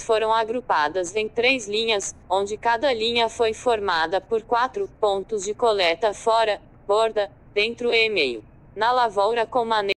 foram agrupadas em 3 linhas, onde cada linha foi formada por 4 pontos de coleta fora, borda, dentro e meio. Na lavoura com manejo